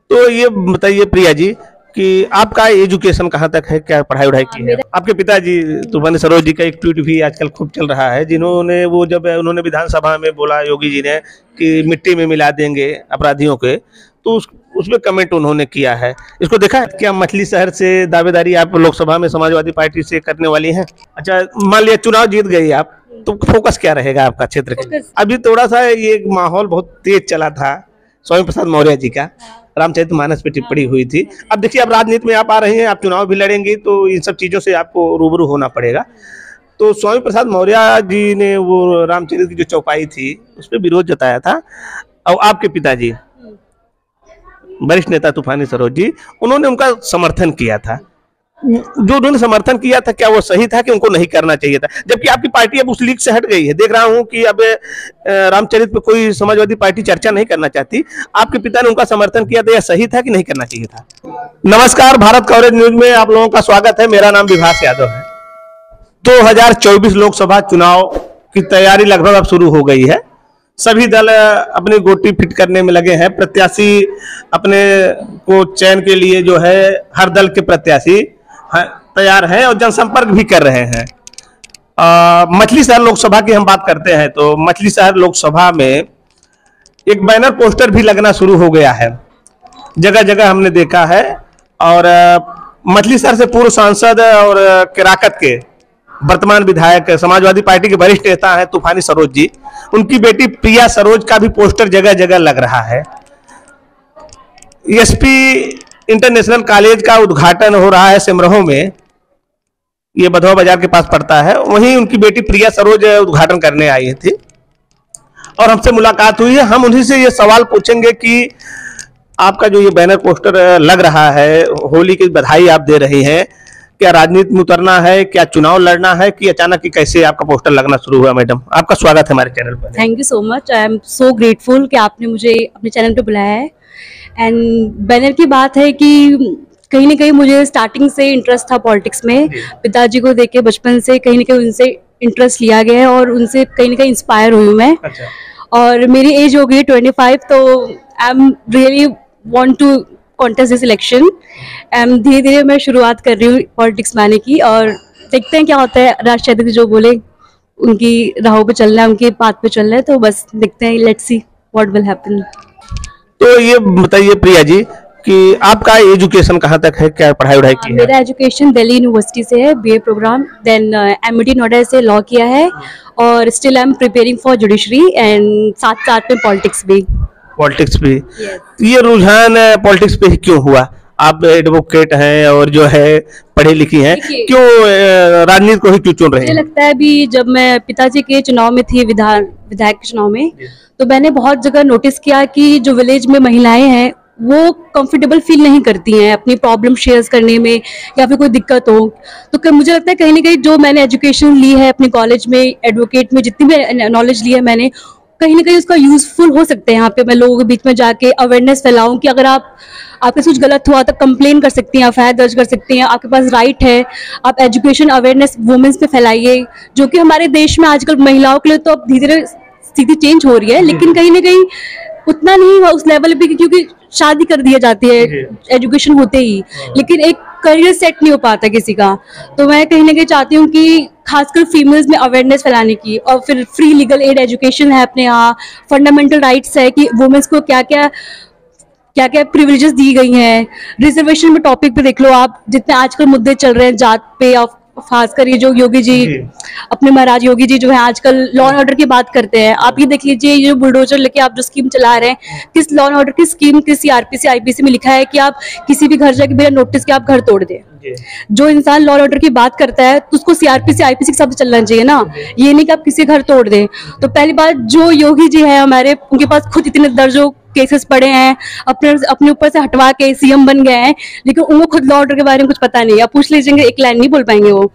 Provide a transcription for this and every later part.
तो ये बताइए प्रिया जी कि आपका एजुकेशन कहाँ तक है, क्या पढ़ाई वढ़ाई की है? आपके पिताजी तूफानी सरोज जी का एक ट्वीट भी आजकल खूब चल रहा है, जिन्होंने वो जब उन्होंने विधानसभा में बोला योगी जी ने कि मिट्टी में मिला देंगे अपराधियों के, तो उसमें कमेंट उन्होंने किया है। इसको देखा है क्या? मछली शहर से दावेदारी आप लोकसभा में समाजवादी पार्टी से करने वाली हैं। अच्छा, मान लिया चुनाव जीत गई आप, तो फोकस क्या रहेगा आपका क्षेत्र के? अभी थोड़ा सा ये माहौल बहुत तेज चला था स्वामी प्रसाद मौर्य जी का, रामचरितमानस पे टिप्पणी हुई थी। अब देखिए, अब राजनीति में आप आ रहे हैं, आप चुनाव भी लड़ेंगे, तो इन सब चीजों से आपको रूबरू होना पड़ेगा। तो स्वामी प्रसाद मौर्य जी ने वो रामचरित की जो चौपाई थी उस पर विरोध जताया था, और आपके पिताजी वरिष्ठ नेता तूफानी सरोज जी, उन्होंने उनका समर्थन किया था। जो उन्होंने समर्थन किया था, क्या वो सही था कि उनको नहीं करना चाहिए था? जबकि आपकी पार्टी अब उस लीग से हट गई है। देख रहा हूं कि अब रामचरित पे कोई समाजवादी पार्टी चर्चा नहीं करना चाहती। आपके पिता ने उनका समर्थन किया था, यह सही था कि नहीं करना चाहिए था? नमस्कार, भारत कवरेज न्यूज में आप लोगों का स्वागत है। मेरा नाम विभास यादव है। 2024 लोकसभा चुनाव की तैयारी लगभग अब शुरू हो गई है। सभी दल अपनी गोटी फिट करने में लगे हैं। प्रत्याशी अपने को चयन के लिए जो है, हर दल के प्रत्याशी तैयार हैं और जनसंपर्क भी कर रहे हैं। मछली शहर लोकसभा की हम बात करते हैं, तो मछली शहर लोकसभा में एक बैनर पोस्टर भी लगना शुरू हो गया है, जगह जगह हमने देखा है। और मछली शहर से पूर्व सांसद और केराकत के वर्तमान विधायक, समाजवादी पार्टी के वरिष्ठ नेता हैं तूफानी सरोज जी, उनकी बेटी प्रिया सरोज का भी पोस्टर जगह जगह लग रहा है। एसपी इंटरनेशनल कॉलेज का उद्घाटन हो रहा है सिमरहो में, ये बधवा बाजार के पास पड़ता है। वहीं उनकी बेटी प्रिया सरोज उद्घाटन करने आई थी और हमसे मुलाकात हुई है। हम उन्हीं से ये सवाल पूछेंगे कि आपका जो ये बैनर पोस्टर लग रहा है, होली की बधाई आप दे रही हैं, क्या राजनीति में उतरना है, क्या चुनाव लड़ना है, कि अचानक ही कैसे आपका पोस्टर लगना शुरू हुआ? मैडम, आपका स्वागत है हमारे चैनल पर। Thank you so much. I am so grateful कि आपने मुझे अपने चैनल पे बुलाया है। एंड बैनर की बात है कि कहीं ना कहीं मुझे स्टार्टिंग से इंटरेस्ट था पॉलिटिक्स में। पिताजी को देख के बचपन से कहीं ना कहीं उनसे इंटरेस्ट लिया गया है और उनसे कहीं ना कहीं इंस्पायर हुई मैं। अच्छा। और मेरी एज हो गई 25, तो I am really want to contest this election. धीरे धीरे मैं शुरुआत कर रही हूँ पॉलिटिक्स में आने की, और देखते हैं क्या होता है। राष्ट्रीय अध्यक्ष जो बोले उनकी राहों पे चलना है, उनके पाथ पे चलना है, तो बस देखते हैं, let's see what will happen. तो ये बताइए प्रिया जी कि आपका एजुकेशन कहाँ तक है, क्या पढ़ाई वढ़ाई की है? मेरा एजुकेशन दिल्ली यूनिवर्सिटी से है, BA programme, then MET Noida से लॉ किया है, और still I am preparing for judiciary, and साथ साथ में पॉलिटिक्स भी। पॉलिटिक्स भी? yes. ये रुझान पॉलिटिक्स पे ही क्यों हुआ? आप एडवोकेट हैं और जो है पढ़ी लिखी हैं, क्यों राजनीति को ही क्यों चुन रहे हैं? मुझे लगता है अभी जब मैं पिताजी के चुनाव में थी, विधायक के चुनाव में, तो मैंने बहुत जगह नोटिस किया कि जो विलेज में महिलाएं हैं वो कंफर्टेबल फील नहीं करती हैं अपनी प्रॉब्लम शेयर करने में, या फिर कोई दिक्कत हो। तो मुझे लगता है कहीं ना कहीं जो मैंने एजुकेशन ली है अपने कॉलेज में, एडवोकेट में जितनी भी नॉलेज ली है मैंने, कहीं ना कहीं उसका यूजफुल हो सकते हैं। यहाँ पे मैं लोगों के बीच में जाके अवेयरनेस फैलाऊं कि अगर आपके कुछ गलत हुआ तो कंप्लेन कर सकती हैं, एफआईआर दर्ज कर सकती हैं, आपके पास राइट है। आप एजुकेशन अवेयरनेस वुमेन्स पे फैलाइए, जो कि हमारे देश में आजकल महिलाओं के लिए तो अब धीरे धीरे स्थिति चेंज हो रही है, लेकिन कहीं ना कहीं उतना नहीं हुआ उस लेवल पे, क्योंकि शादी कर दी जाती है एजुकेशन होते ही, लेकिन एक करियर सेट नहीं हो पाता किसी का। तो मैं कहीं ना कहीं चाहती हूँ कि खासकर फीमेल्स में अवेयरनेस फैलाने की, और फिर फ्री लीगल एड एजुकेशन है अपने यहाँ, फंडामेंटल राइट्स है कि वुमेन्स को क्या क्या प्रिविलेजेस दी गई हैं। रिजर्वेशन में टॉपिक पे देख लो आप, जितने आजकल मुद्दे चल रहे हैं जात पे, और खासकर ये जो योगी जी, अपने महाराज योगी जी जो है आजकल लॉ एंड ऑर्डर की बात करते हैं। आप ये देख लीजिए, ये जो बुलडोजर लेके आप जो स्कीम चला रहे हैं, किस लॉ एंड ऑर्डर की स्कीम, किस सीआरपीसी आईपीसी में लिखा है कि आप किसी भी घर जाके बिना नोटिस के आप घर तोड़ दें? जो इंसान लॉ एंड ऑर्डर की बात करता है तो उसको सीआरपीसी आईपीसी के साथ चलना चाहिए ना, ये नहीं कि आप किसी घर तोड़ दें। तो पहली बात, जो योगी जी है हमारे, उनके पास खुद इतने दर्जों केसेस पड़े हैं, अपने ऊपर से हटवा के सीएम बन गए हैं, लेकिन उनको खुद लॉ ऑर्डर के बारे में कुछ पता नहीं है। आप पूछ लीजिएंगे, एक लाइन नहीं बोल पाएंगे वो।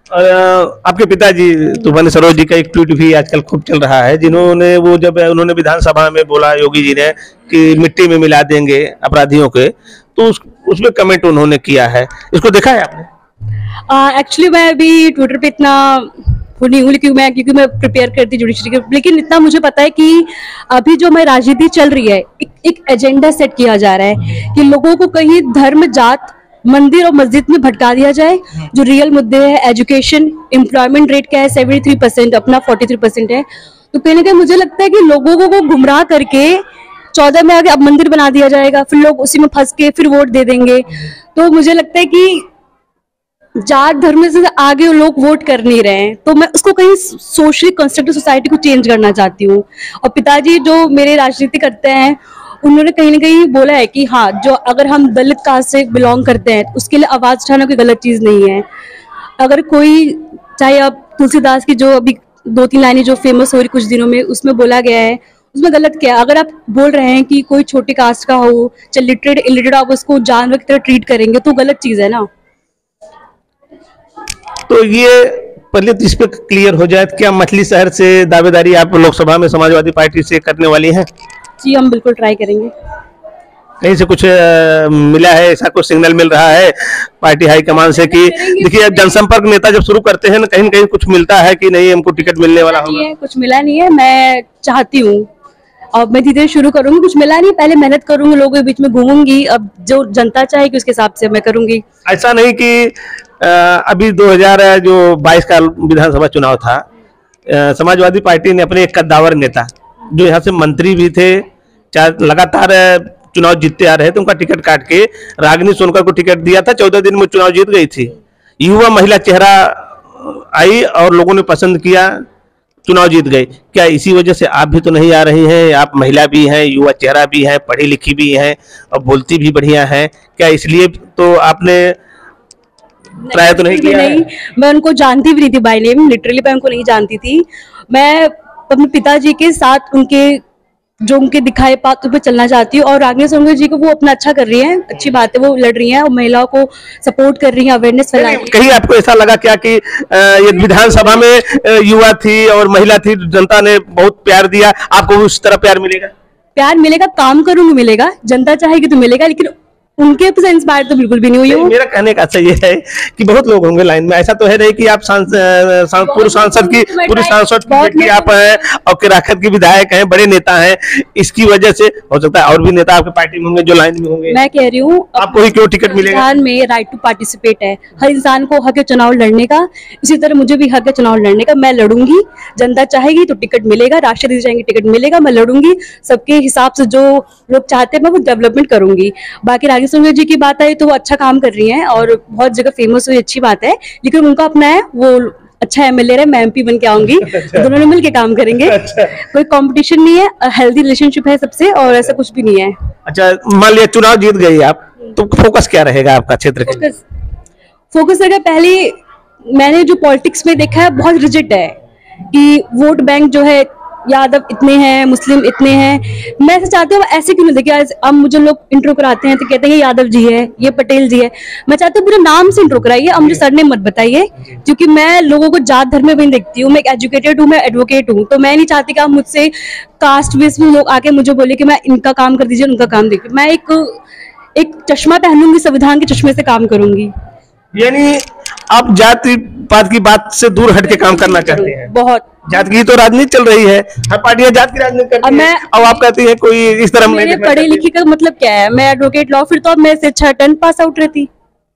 आपके पिताजी तूफानी सरोज जी का एक ट्वीट भी आजकल खूब चल रहा है, जिन्होंने वो जब उन्होंने विधानसभा में बोला योगी जी ने कि मिट्टी में मिला देंगे अपराधियों के, तो उसमें कमेंट उन्होंने किया है। इसको देखा है आपने? एक्चुअली मैं अभी ट्विटर पे इतना नहीं हूँ, क्योंकि मैं प्रिपेयर करती जुडिशरी के, लेकिन इतना मुझे पता है कि अभी जो हमारी राजनीति चल रही है, एक एजेंडा सेट किया जा रहा है कि लोगों को कहीं धर्म, जात, मंदिर और मस्जिद में भटका दिया जाए। जो रियल मुद्दे हैं, एजुकेशन, एम्प्लॉयमेंट रेट क्या है 73%, अपना 43% है। तो कहीं ना कहीं मुझे लगता है कि लोगों को गुमराह करके 14 में आगे अब मंदिर बना दिया जाएगा, फिर लोग उसी में फंस के फिर वोट दे देंगे। तो मुझे लगता है कि जात धर्म से आगे लोग वोट कर नहीं रहे हैं, तो मैं उसको कहीं सोशली कंस्ट्रक्टिव सोसाइटी को चेंज करना चाहती हूँ। और पिताजी जो मेरे राजनीति करते हैं, उन्होंने कहीं ना कहीं बोला है कि हाँ, जो अगर हम दलित कास्ट से बिलोंग करते हैं उसके लिए आवाज उठाना कोई गलत चीज नहीं है। अगर कोई, चाहे अब तुलसीदास की जो अभी 2-3 लाइनें जो फेमस हो रही कुछ दिनों में, उसमें बोला गया है, उसमें गलत क्या है? अगर आप बोल रहे हैं कि कोई छोटे कास्ट का हो, चाहे लिटरेट इलिटरेट, आप उसको जानवर की तरह ट्रीट करेंगे तो गलत चीज है ना। तो ये पहले तो इस पे क्लियर हो जाए, क्या मछली शहर से दावेदारी आप लोकसभा में समाजवादी पार्टी से करने वाली हैं? जी, हम बिल्कुल ट्राई करेंगे। कहीं से कुछ मिला है, ऐसा कुछ सिग्नल मिल रहा है पार्टी हाईकमान से कि देखिए जनसंपर्क नेता जब शुरू करते हैं ना, कहीं न कहीं कुछ मिलता है कि नहीं हमको टिकट मिलने वाला होगा? कुछ मिला नहीं है, मैं चाहती हूँ अब मैं धीरे शुरू करूंगी। कुछ मिला नहीं, पहले मेहनत करूंगी, लोगों के बीच में घूमूंगी, अब जो जनता चाहेगी उसके हिसाब से मैं करूंगी। ऐसा नहीं कि अभी 2022 का विधानसभा चुनाव था, समाजवादी पार्टी ने अपने एक कद्दावर नेता जो यहाँ से मंत्री भी थे, लगातार चुनाव जीतते आ रहे थे, उनका टिकट काट के रागिनी सोनकर को टिकट दिया था। 14 दिन में चुनाव जीत गई थी। युवा महिला चेहरा आई और लोगों ने पसंद किया, चुनाव जीत गए। क्या इसी वजह से आप भी तो नहीं आ रही हैं? आप महिला भी हैं, युवा चेहरा भी है, पढ़ी लिखी भी हैं और बोलती भी बढ़िया है, क्या इसलिए तो आपने ट्राई तो नहीं किया? नहीं, मैं उनको जानती भी नहीं थी बाय नेम, लिटरली मैं उनको नहीं जानती थी। मैं अपने पिताजी के साथ उनके दिखाए पात्र पे चलना चाहती हूँ, और रागिनी सोनकर जी को वो अपना अच्छा कर रही हैं, अच्छी बात है, वो लड़ रही हैं और महिलाओं को सपोर्ट कर रही हैं, अवेयरनेस फैला रही हैं। कहीं आपको ऐसा लगा क्या कि ये विधानसभा में युवा थी और महिला थी, जनता ने बहुत प्यार दिया, आपको उस तरह प्यार मिलेगा? प्यार मिलेगा, काम करूंगी मिलेगा, जनता चाहेगी तो मिलेगा, लेकिन उनके से इंस्पायर तो बिल्कुल भी नहीं हुई हूँ। मेरा कहने का अच्छा ये है कि बहुत लोग होंगे लाइन में, ऐसा तो है नहीं कि आप पूर्व सांसद की पूरी सांसद की आप हैं और केराखत की विधायक हैं, बड़े नेता हैं, इसकी वजह से हो सकता है और भी नेता आपके पार्टी में होंगे जो लाइन में होंगे। मैं कह रही हूँ आपको ही क्यों टिकट मिलेगा? संविधान में राइट टू पार्टिसिपेट है, हर इंसान को हक है चुनाव लड़ने का, इसी तरह मुझे भी हक है चुनाव लड़ने का। मैं लड़ूंगी, जनता चाहेगी तो टिकट मिलेगा, राष्ट्रीय दीदी चाहेंगे टिकट मिलेगा, मैं लड़ूंगी, सबके हिसाब से जो लोग चाहते हैं मैं वो डेवलपमेंट करूंगी। बाकी रागिनी सोनकर जी की बात आई तो वो अच्छा काम कर रही हैं और बहुत जगह फेमस हुई, अच्छी बात है, लेकिन उनका अपना है, वो अच्छा एमएलए रहे, मैं एमपी बन के आऊंगी। दोनों ने मिलके काम करेंगे। कोई कंपटीशन नहीं है, हेल्दी रिलेशनशिप है सबसे, और ऐसा कुछ भी नहीं है। अच्छा, मान लिया चुनाव जीत गई आप, तो फोकस क्या रहेगा आपका क्षेत्र का? फोकस रहेगा, पहले मैंने जो पॉलिटिक्स में देखा है बहुत रिजिड है कि वोट बैंक जो है यादव इतने हैं, मुस्लिम इतने हैं। मैं ऐसा चाहती हूँ ऐसे क्यों नहीं देखिए, अब मुझे लोग इंट्रो कराते हैं तो कहते हैं ये यादव जी है, ये पटेल जी है। मैं चाहती हूँ पूरे नाम से इंट्रो कराइए, अब मुझे सरनेम मत बताइए, क्योंकि मैं लोगों को जात धर्म में भी देखती हूँ। मैं एक एजुकेटेड हूँ, मैं एडवोकेट हूँ, तो मैं नहीं चाहती कि आप मुझसे कास्ट बेस में लोग आके मुझे बोले कि मैं इनका काम कर दीजिए, उनका काम देखिए। मैं एक चश्मा पहनूंगी, संविधान के चश्मे से काम करूंगी। यानी आप जाति पात की बात से दूर हट के काम करना चाहते हैं? बहुत। जात की तो राजनीति चल रही है, हर पार्टियां जात की राजनीति करती हैं। अब आप कहती हैं कोई इस तरह मेरे पढ़े लिखे का मतलब क्या है? मैं एडवोकेट लॉ, फिर तो अब मैं से 6 10 पास आउट रहती।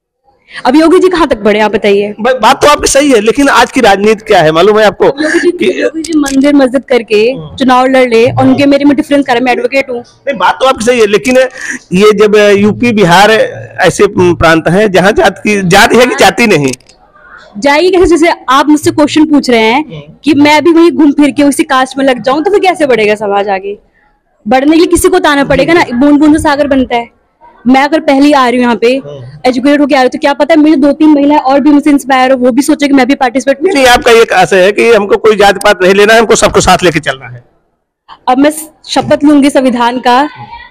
अब योगी जी कहाँ तक बढ़े आप बताइए? बात तो आपकी सही है, लेकिन आज की राजनीति क्या है मालूम है आपको? योगी जी मंदिर मस्जिद करके चुनाव लड़ ले, और उनके मेरे में डिफरेंस करे, मैं एडवोकेट हूँ। नहीं, बात तो आपकी सही है, लेकिन ये जब यूपी बिहार ऐसे प्रांत हैं जहाँ जात है कि जाति नहीं जाइए कैसे? जैसे आप मुझसे क्वेश्चन पूछ रहे हैं कि मैं भी वही घूम फिर के उसी कास्ट में लग जाऊं, तो फिर कैसे बढ़ेगा समाज आगे? बढ़ने के लिए किसी को तो आना पड़ेगा ना, बूंद बूंद से सागर बनता है। मैं अगर पहली आ रही हूँ यहाँ पे, एजुकेटेड होकर आ रही हूँ, तो क्या पता है मुझे 2-3 महिला और भी मुझसे इंस्पायर हो, वो भी सोचे कि मैं भी पार्टिसिपेट। नहीं, आपका ये आशय है कि हमको कोई जाति पात नहीं लेना है, हमको सबको साथ लेके चलना है। अब मैं शपथ लूंगी संविधान का,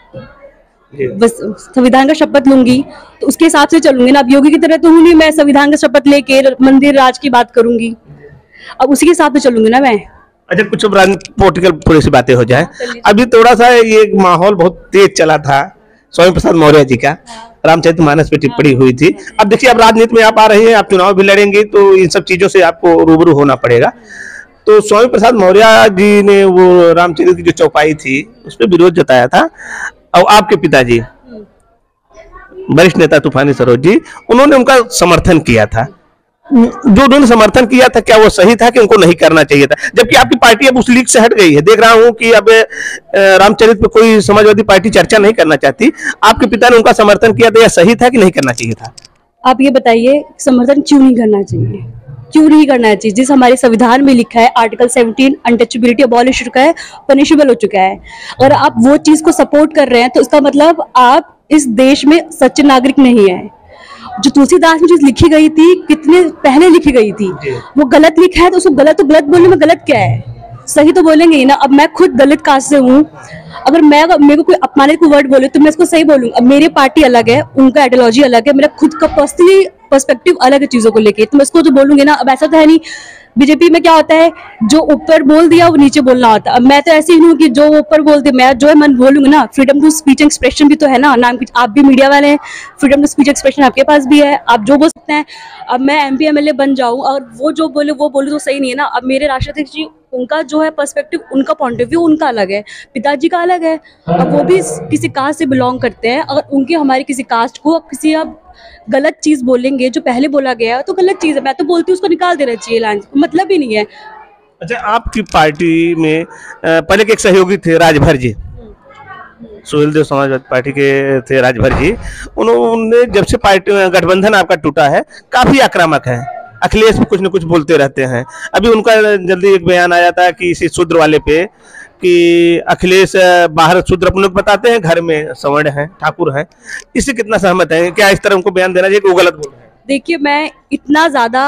बस संविधान का शपथ लूंगी तो उसके हिसाब से चलूंगी ना। अब योगी की तरह तो हूँ नहीं, मैं संविधान का शपथ लेके मंदिर राज की बात करूंगी, अब उसी के हिसाब से चलूंगी ना मैं। अच्छा, कुछ पॉलिटिकल थोड़ी सी बातें हो जाए। अभी थोड़ा सा ये माहौल बहुत तेज चला था स्वामी प्रसाद मौर्य जी का रामचरितमानस पे टिप्पणी हुई थी। अब देखिए, अब राजनीति में आप आ रही हैं, आप चुनाव भी लड़ेंगी, तो इन सब चीजों से आपको रूबरू होना पड़ेगा। तो स्वामी प्रसाद मौर्य जी ने वो रामचरित की जो चौपाई थी उस पर विरोध जताया था, और आपके पिताजी वरिष्ठ नेता तूफानी सरोज जी, उन्होंने उनका समर्थन किया था। जो उन्होंने समर्थन किया था, क्या वो सही था कि उनको नहीं करना चाहिए था? जबकि आपकी पार्टी अब उस लीग से हट गई है। देख रहा हूं कि अब रामचरित पे कोई समाजवादी पार्टी चर्चा नहीं करना चाहती। आपके पिता ने उनका समर्थन किया था, यह सही था कि नहीं करना चाहिए था? आप ये बताइए, समर्थन क्यों नहीं करना चाहिए? क्यों नहीं करना चाहिए? जिस हमारे संविधान में लिखा है, आर्टिकल 17 अनटचेबिलिटी अबॉलिश हो चुका है, पनिशेबल हो चुका है। अगर आप वो चीज को सपोर्ट कर रहे हैं तो इसका मतलब आप इस देश में सच्चे नागरिक नहीं है। जो तुलसीदास में चीज लिखी गई थी, कितने पहले लिखी गई थी, वो गलत लिखा है, तो उसको गलत बोलने में गलत क्या है? सही तो बोलेंगे ही ना। अब मैं खुद दलित कास्ट से हूँ, अगर मेरे को कोई अपमानित को वर्ड बोले तो मैं इसको सही बोलूंगा। अब मेरी पार्टी अलग है, उनका आइडियोलॉजी अलग है, मेरा खुद का पर्सनली पर्सपेक्टिव अलग है चीजों को लेके, तो मैं इसको तो बोलूंगी ना। अब ऐसा तो है नहीं, बीजेपी में क्या होता है, जो ऊपर बोल दिया वो नीचे बोलना होता है। अब मैं तो ऐसे ही हूँ कि जो ऊपर बोल दिया, मैं जो है मन बोलूंगी ना। फ्रीडम टू स्पीच एक्सप्रेशन भी तो है ना, नाम आप भी मीडिया वाले हैं, फ्रीडम टू स्पीच एक्सप्रेशन आपके पास भी है, आप जो बोल सकते हैं। अब मैं MP MLA बन जाऊं और वो जो बोले वो बोलूं तो सही नहीं है ना। अब मेरे राष्ट्राध्यक्ष जी, उनका जो है पर्सपेक्टिव, उनका पॉइंट ऑफ व्यू उनका अलग है, पिताजी का अलग है। अब वो भी किसी कास्ट से बिलोंग करते हैं, अगर उनके हमारी किसी कास्ट को किसी अब गलत चीज बोलेंगे जो पहले बोला गया है, तो गलत चीज है। मैं तो बोलती हूँ उसको निकाल देना चाहिए लाइन, मतलब ही नहीं है। अच्छा, आपकी पार्टी में पहले के एक सहयोगी थे राजभर जी, सुहेलदेव समाजवादी पार्टी के थे राजभर जी। उन्होंने जब से पार्टी गठबंधन आपका टूटा है, काफी आक्रामक है, अखिलेश भी कुछ न कुछ बोलते रहते हैं। अभी उनका जल्दी एक बयान आया था कि इसी शूद्र वाले पे, कि अखिलेश बाहर शूद्र अपने लोग बताते हैं, घर में सवर्ण हैं, ठाकुर हैं। इससे कितना सहमत है? क्या इस तरह उनको बयान देना चाहिए कि वो गलत बोल रहे हैं? देखिए, मैं इतना ज्यादा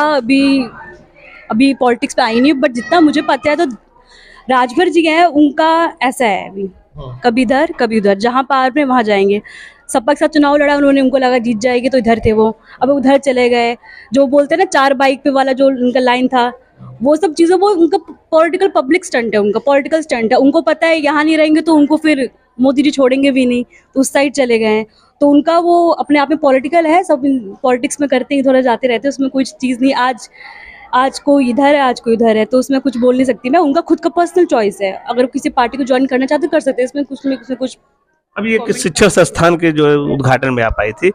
अभी पॉलिटिक्स पे आई नहीं, बट जितना मुझे पता है तो राजभर जी है, उनका ऐसा है, अभी कभी इधर कभी उधर, जहां पार में वहां जाएंगे। सपा के साथ चुनाव लड़ा उन्होंने, उनको लगा जीत जाएगी तो इधर थे वो, अब उधर चले गए। जो बोलते हैं ना 4 बाइक पे वाला जो उनका लाइन था, वो सब चीजें, वो उनका पॉलिटिकल पब्लिक स्टंट है, उनका पॉलिटिकल स्टंट है। उनको पता है यहाँ नहीं रहेंगे तो उनको फिर मोदी जी छोड़ेंगे भी नहीं, तो उस साइड चले गए। तो उनका वो अपने आप में पॉलिटिकल है, सब पॉलिटिक्स में करते हैं, थोड़ा जाते रहते हैं, उसमें कोई चीज़ नहीं। आज कोई इधर है, आज कोई उधर है, तो उसमें कुछ बोल नहीं सकती मैं। उनका खुद का पर्सनल चॉइस है, अगर किसी पार्टी को ज्वाइन करना चाहते कर सकते हैं, इसमें कुछ। अभी एक शिक्षण संस्थान के जो उद्घाटन में आप आई थी,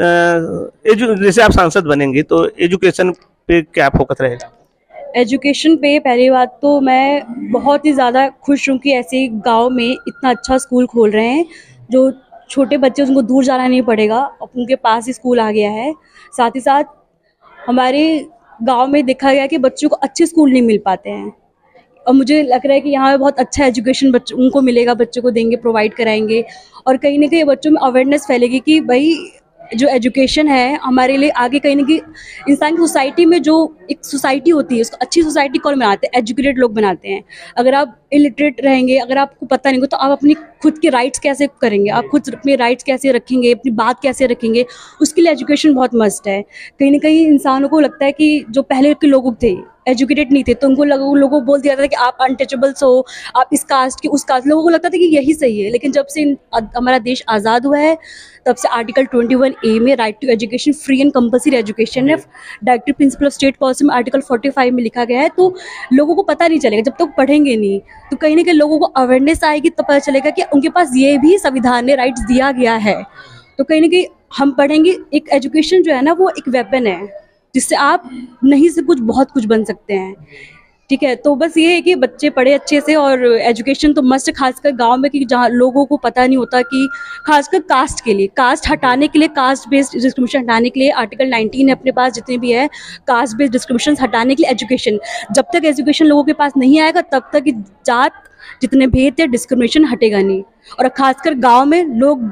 जैसे आप सांसद बनेंगी तो एजुकेशन पे क्या फोकस रहेगा? एजुकेशन पे पहली बात तो मैं बहुत ही ज़्यादा खुश हूँ कि ऐसे गांव में इतना अच्छा स्कूल खोल रहे हैं, जो छोटे बच्चे उनको दूर जाना नहीं पड़ेगा, उनके पास ही स्कूल आ गया है। साथ ही साथ हमारे गांव में देखा गया कि बच्चों को अच्छे स्कूल नहीं मिल पाते हैं, और मुझे लग रहा है कि यहाँ पे बहुत अच्छा एजुकेशन बच्चों उनको मिलेगा, बच्चों को देंगे, प्रोवाइड कराएंगे, और कहीं ना कहीं बच्चों में अवेयरनेस फैलेगी कि भाई जो एजुकेशन है हमारे लिए आगे कहीं ना कहीं इंसान की सोसाइटी में, जो एक सोसाइटी होती है उसको अच्छी सोसाइटी कौन बनाते हैं? एजुकेटेड लोग बनाते हैं। अगर आप इलिटरेट रहेंगे, अगर आपको पता नहीं हो, तो आप अपनी खुद के राइट्स कैसे करेंगे? आप खुद अपने राइट्स कैसे रखेंगे? अपनी बात कैसे रखेंगे? उसके लिए एजुकेशन बहुत मस्ट है। कहीं ना कहीं इंसानों को लगता है कि जो पहले के लोग थे एजुकेटेड नहीं थे, तो उनको लोगों को बोल दिया जाता था कि आप अनटचेबल्स हो, आप इस कास्ट के उस कास्ट। लोगों को लगता था कि यही सही है, लेकिन जब से हमारा देश आज़ाद हुआ है तब से आर्टिकल 21A में right to education, free and compulsory education है, directive principle of state policy में आर्टिकल 45 में लिखा गया है। तो लोगों को पता नहीं चलेगा जब तक पढ़ेंगे नहीं, तो कहीं ना कहीं लोगों को अवेयरनेस आएगी तो पता चलेगा कि उनके पास ये भी संविधान ने राइट्स दिया गया है। तो कहीं ना कहीं हम पढ़ेंगे। एक एजुकेशन जो है ना, वो एक वेपन है जिससे आप नहीं से कुछ बहुत कुछ बन सकते हैं। ठीक है, तो बस ये है कि बच्चे पढ़े अच्छे से, और एजुकेशन तो मस्ट, खासकर गांव में, कि जहाँ लोगों को पता नहीं होता कि खासकर कास्ट के लिए, कास्ट हटाने के लिए, कास्ट बेस्ड डिस्क्रिमिनेशन हटाने के लिए आर्टिकल 19 है अपने पास, जितने भी है कास्ट बेस्ड डिस्क्रिमिनेशन हटाने के लिए एजुकेशन। जब तक एजुकेशन लोगों के पास नहीं आएगा तब तक जात जितने भेद थे डिस्क्रिमिनेशन हटेगा नहीं। और खासकर गांव में लोग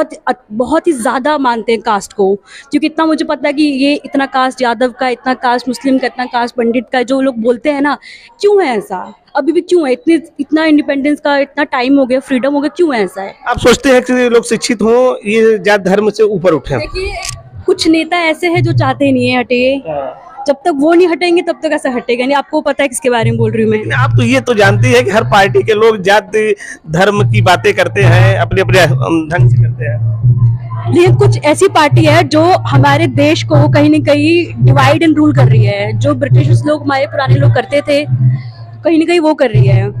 बहुत ही ज़्यादा मानते हैं कास्ट को, क्योंकि इतना मुझे पता है कि ये इतना कास्ट यादव का, इतना कास्ट मुस्लिम का, इतना कास्ट पंडित का, जो लोग बोलते हैं ना, क्यों है ऐसा? अभी भी क्यों है? इतना इंडिपेंडेंस का इतना टाइम हो गया, फ्रीडम हो गया, क्यों है ऐसा है? आप सोचते हैं कि लोग शिक्षित हों, ये जात धर्म से ऊपर उठे? देखिए, कुछ नेता ऐसे हैं जो चाहते नहीं है हटे, जब तक वो नहीं हटेंगे तब तक ऐसा हटेगा नहीं। आपको पता है किसके बारे में बोल रही हूँ मैं। लेकिन आप तो ये तो जानती है कि हर पार्टी के लोग जाति धर्म की बातें करते हैं, अपने अपने ढंग से करते हैं, लेकिन कुछ ऐसी पार्टी है जो हमारे देश को कहीं न कहीं डिवाइड एंड रूल कर रही है। जो ब्रिटिश लोग, हमारे पुराने लोग करते थे, कहीं न कहीं वो कर रही है।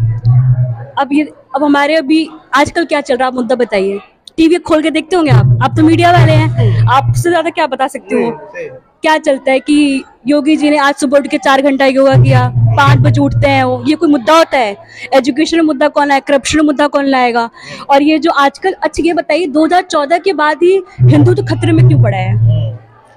अब हमारे अभी आजकल क्या चल रहा है, मुद्दा बताइए। टीवी खोल के देखते होंगे आप तो मीडिया वाले हैं, आपसे ज्यादा क्या बता सकते हो क्या चलता है। कि योगी जी ने आज सुबह उठ के 4 घंटा योगा किया, 5 बजे उठते हैं वो, ये कोई मुद्दा होता है? एजुकेशन में मुद्दा कौन लाए, करप्शन में मुद्दा कौन लाएगा? और ये जो आजकल, अच्छा ये बताइए 2014 के बाद ही हिंदू तो खतरे में क्यों पड़ा है?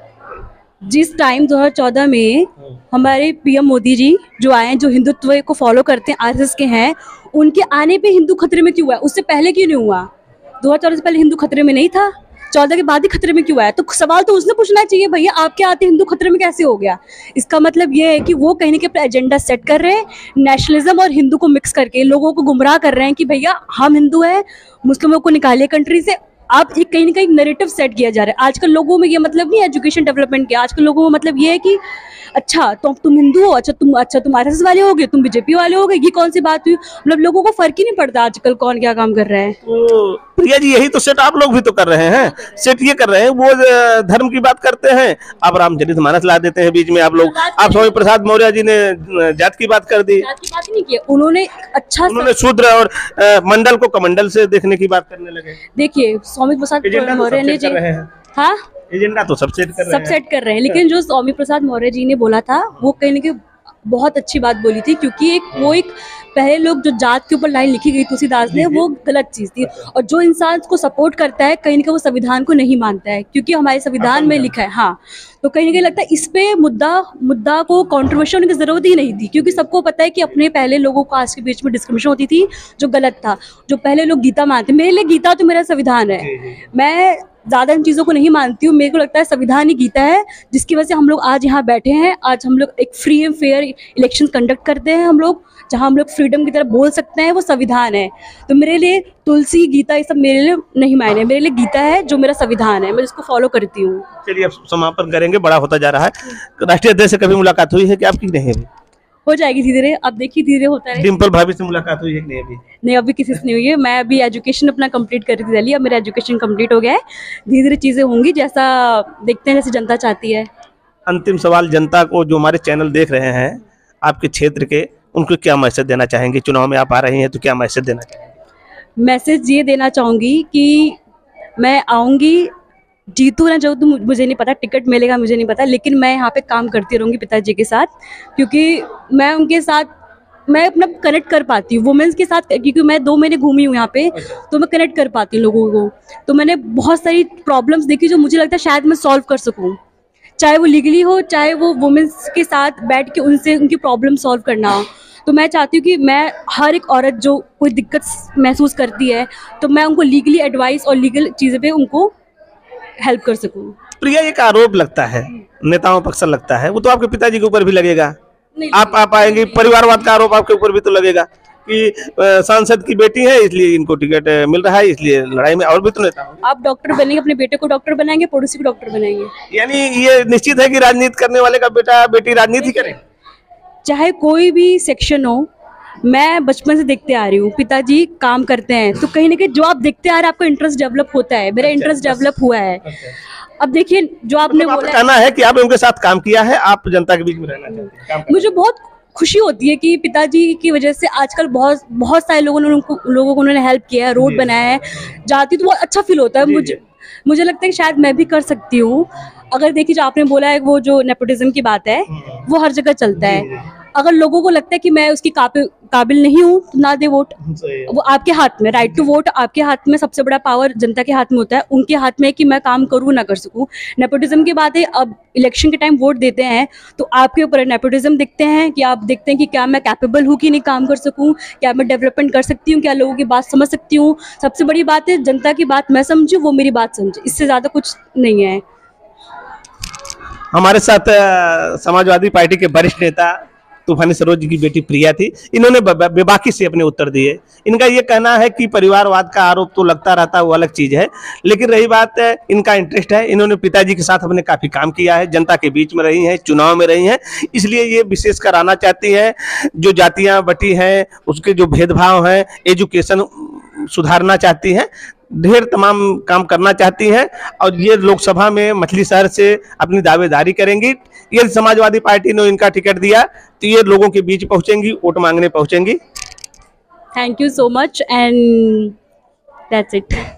जिस टाइम 2014 में हमारे पीएम मोदी जी जो आए हैं, जो हिंदुत्व को फॉलो करते हैं, आरएसएस के हैं, उनके आने पे हिंदू खतरे में क्यों हुआ? उससे पहले क्यों नहीं हुआ? 2014 से पहले हिंदू खतरे में नहीं था, 14 के बाद ही खतरे में क्यों आया? तो सवाल तो उसने पूछना चाहिए, भैया आपके आते हिंदू खतरे में कैसे हो गया? इसका मतलब ये है कि वो कहीं ना कहीं अपना एजेंडा सेट कर रहे हैं, नेशनलिज्म और हिंदू को मिक्स करके लोगों को गुमराह कर रहे हैं कि भैया हम हिंदू हैं, मुस्लिमों को निकालिए कंट्री से। आप एक कहीं ना कहीं नैरेटिव सेट किया जा रहा है। आजकल लोगों में ये मतलब नहीं एजुकेशन डेवलपमेंट के, आजकल लोगों में मतलब ये है कि अच्छा तो तुम हिंदू हो, अच्छा तुम आरएसएस वाले होगे, तुम बीजेपी वाले होगे, ये कौन सी बात हुई? मतलब लोगों को फर्क ही नहीं पड़ता आजकल कौन क्या काम कर रहा है। तो प्रिया जी यही तो सेट आप लोग भी तो कर रहे हैं। सेट ये कर रहे हैं, वो धर्म की बात करते हैं, आप रामचरितमानस ला देते हैं बीच में। आप लोग, आप स्वामी प्रसाद मौर्य जी ने जात की बात कर दी। जात की बात ही नहीं की, उन्होंने शूद्र और मंडल को कमंडल से देखने की बात करने लगे। देखिए स्वामी प्रसाद मौर्य ने जी, हाँ एजेंडा तो सब सेट कर रहे हैं, लेकिन जो स्वामी प्रसाद मौर्य जी ने बोला था वो कहीं ना कहीं बहुत अच्छी बात बोली थी, क्योंकि एक पहले लोग जो जात के ऊपर लाइन लिखी गई तुलसीदास ने, वो गलत चीज थी। और जो इंसान को सपोर्ट करता है कहीं ना कहीं वो संविधान को नहीं मानता है, क्योंकि हमारे संविधान में लिखा है। हाँ, तो कहीं ना कहीं लगता है इस पे मुद्दा को कंट्रोवर्शियल होने की जरूरत ही नहीं थी, क्योंकि सबको पता है कि अपने पहले लोगों को आज के बीच में डिस्क्रिमिनेशन होती थी, जो गलत था। जो पहले लोग गीता मानते, मेरे लिए गीता तो मेरा संविधान है, मैं ज्यादा इन चीजों को नहीं मानती हूँ। मेरे को लगता है संविधान ही गीता है, जिसकी वजह से हम लोग आज यहाँ बैठे हैं। आज हम लोग एक free and fair election conduct करते हैं, हम लोग जहाँ हम लोग फ्रीडम की तरह बोल सकते हैं, वो संविधान है। तो मेरे लिए तुलसी गीता ये सब मेरे लिए नहीं मायने, मेरे लिए गीता है जो मेरा संविधान है, मैं इसको फॉलो करती हूँ। चलिए अब समापन करेंगे, बड़ा होता जा रहा है। राष्ट्रीय अध्यक्ष से कभी मुलाकात हुई है कि आपकी? नहीं अभी हो जाएगी धीरे धीरे, अब देखिए धीरे होता है। डिम्पल भाभी से मुलाकात हुई है कि नहीं अभी? नहीं, अभी किसी से नहीं हुई है। मैं अभी एजुकेशन अपना कंप्लीट कर रही थी दिल्ली, अब मेरा एजुकेशन कंप्लीट हो गया है। धीरे धीरे चीजें होंगी, जैसा देखते हैं, जैसे जनता चाहती है। अंतिम सवाल, जनता को जो हमारे चैनल देख रहे हैं आपके क्षेत्र के, उनको क्या मैसेज देना चाहेंगे? चुनाव में आप आ रही हैं तो क्या मैसेज देना चाहेंगे? मैसेज ये देना चाहूँगी कि मैं आऊँगी, जीतू ना जो तो मुझे नहीं पता, टिकट मिलेगा मुझे नहीं पता, लेकिन मैं यहाँ पे काम करती रहूँगी पिताजी के साथ, क्योंकि मैं उनके साथ मैं अपना कनेक्ट कर पाती हूँ वुमेन्स के साथ, क्योंकि मैं 2 महीने घूमी हूँ यहाँ पे, तो मैं कनेक्ट कर पाती हूँ लोगों को। तो मैंने बहुत सारी प्रॉब्लम्स देखी जो मुझे लगता है शायद मैं सॉल्व कर सकूँ, चाहे वो लीगली हो, चाहे वो वुमेन्स के साथ बैठ के उनसे उनकी प्रॉब्लम सॉल्व करना हो। तो मैं चाहती हूँ कि मैं हर एक औरत जो कोई दिक्कत महसूस करती है, तो मैं उनको लीगली एडवाइस और लीगल चीज़ें पे उनको हेल्प कर सकूँ। प्रिया, एक आरोप लगता है, नेताओं पर अक्सर लगता है, वो तो आपके पिताजी के ऊपर भी लगेगा, आप आएंगे, परिवारवाद का आरोप आपके ऊपर भी तो लगेगा कि सांसद की बेटी है इसलिए इनको टिकट मिल रहा है, इसलिए लड़ाई में और भी तो नेता। आप डॉक्टर बनेंगे, अपने बेटे को डॉक्टर बनाएंगे, पड़ोसी को डॉक्टर बनाएंगे, यानी ये निश्चित है कि राजनीति करने वाले का बेटा बेटी राजनीति करे, चाहे कोई भी सेक्शन हो। मैं बचपन से देखते आ रही हूँ, पिताजी काम करते हैं, तो कहीं ना कहीं जो आप देखते आ रहे हैं आपका इंटरेस्ट डेवलप होता है। मेरा इंटरेस्ट डेवलप हुआ है। अब देखिए जो आपने बोला, कहना है कि आपने उनके साथ काम किया है, आप जनता के बीच में रहना चाहते हैं। मुझे बहुत खुशी होती है कि पिताजी की वजह से आजकल बहुत सारे लोगों को उन्होंने हेल्प किया है, रोड बनाया है, जाती तो बहुत अच्छा फील होता है। मुझे लगता है कि शायद मैं भी कर सकती हूँ। अगर देखिए जो आपने बोला है, वो जो नेपोटिज्म की बात है, वो हर जगह चलता है। अगर लोगों को लगता है कि मैं उसकी काबिल नहीं हूँ, तो ना दे वोट। वो आपके हाथ में, राइट टू वोट आपके हाथ में, सबसे बड़ा पावर जनता के हाथ में होता है। उनके हाथ में है कि मैं काम करूँ ना कर सकूँ। नेपोटिज्म की बात है, अब इलेक्शन के टाइम वोट देते हैं तो आपके ऊपर नेपोटिज्म देखते हैं कि आप देखते हैं कि क्या मैं कैपेबल हूँ कि नहीं काम कर सकूँ, क्या मैं डेवलपमेंट कर सकती हूँ, क्या लोगों की बात समझ सकती हूँ। सबसे बड़ी बात है जनता की बात मैं समझूँ, वो मेरी बात समझे, इससे ज्यादा कुछ नहीं है। हमारे साथ समाजवादी पार्टी के वरिष्ठ नेता तूफानी सरोज जी की बेटी प्रिया थी। इन्होंने बेबाकी से अपने उत्तर दिए। इनका ये कहना है कि परिवारवाद का आरोप तो लगता रहता है, वो अलग चीज है, लेकिन रही बात है इनका इंटरेस्ट है, इन्होंने पिताजी के साथ अपने काफी काम किया है, जनता के बीच में रही हैं, चुनाव में रही हैं, इसलिए ये विशेष कर आना चाहती है। जो जातियां बटी हैं, उसके जो भेदभाव हैं, एजुकेशन सुधारना चाहती हैं, ढेर तमाम काम करना चाहती हैं, और ये लोकसभा में मछली शहर से अपनी दावेदारी करेंगी। ये समाजवादी पार्टी ने इनका टिकट दिया तो ये लोगों के बीच पहुंचेंगी, वोट मांगने पहुंचेंगी। Thank you so much and that's it.